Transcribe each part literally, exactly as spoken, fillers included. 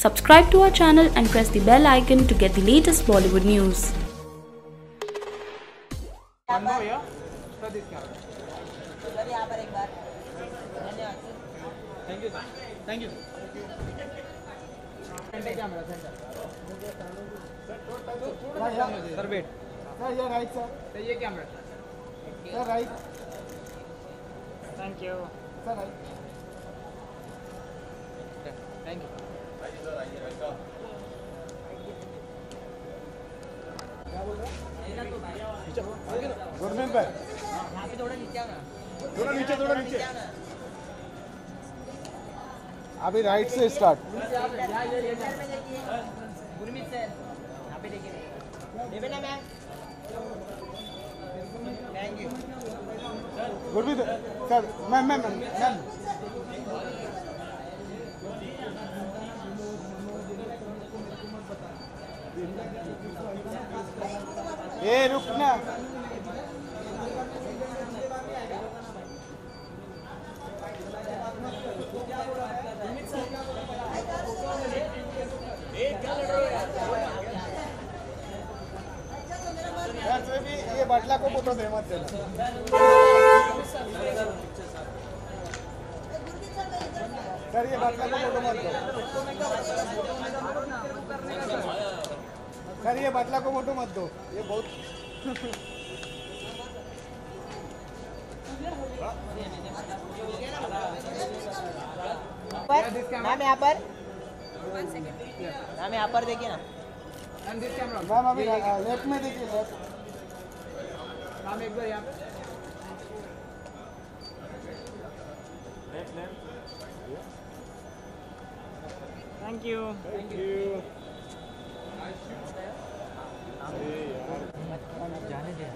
Subscribe to our channel and press the bell icon to get the latest Bollywood news. Thank you, sir. Thank you. Center camera, center. Sir, wait. Sir, you're right, sir. Sir, ये camera. Sir, right. Thank you. Sir, right. Thank you. Gurmeet भाई यहाँ पे थोड़ा नीचे आओ ना. थोड़ा नीचे थोड़ा नीचे अभी राइट से स्टार्ट गुरमीत सर यहाँ पे देखिए. देवे ना ma'am. Thank you. Gurmeet sir ma'am ma'am ma'am ए रुक ना ये बाटला को फोटो दे मत देना सर ये बाटला को फोटो मत दो सर ये बाटला को फोटो मत दो ये बहुत मैम यहाँ पर. मैम यहाँ पर देखिए ना. मैम अभी लेफ्ट में देखिए लेफ्ट मैम एक बार यहाँ पे. Thank you. थैंक यू जाने दे.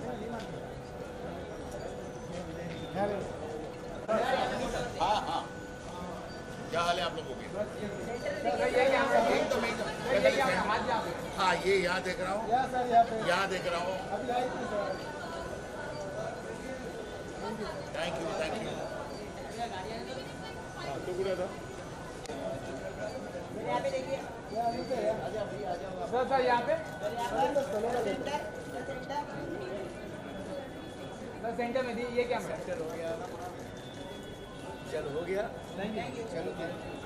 हाँ हाँ क्या हाल है आप लोगों के? हाँ ये यहाँ देख रहा हूँ. यहाँ देख रहा हूँ. Thank you thank you. तो गुड़ा था यहाँ पे देखिए. सर सर यहाँ पे. सर सेंटर में दी ये कैमरा. चलो हो गया. चलो हो गया थैंक यू. चलो